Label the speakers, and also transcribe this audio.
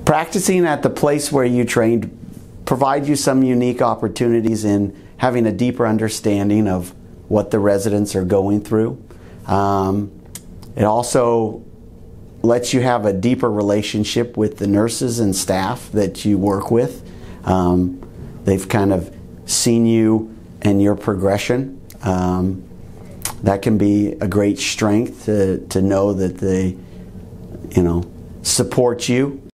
Speaker 1: Practicing at the place where you trained provide you some unique opportunities in having a deeper understanding of what the residents are going through. It also lets you have a deeper relationship with the nurses and staff that you work with. They've kind of seen you and your progression. That can be a great strength to know that they, support you.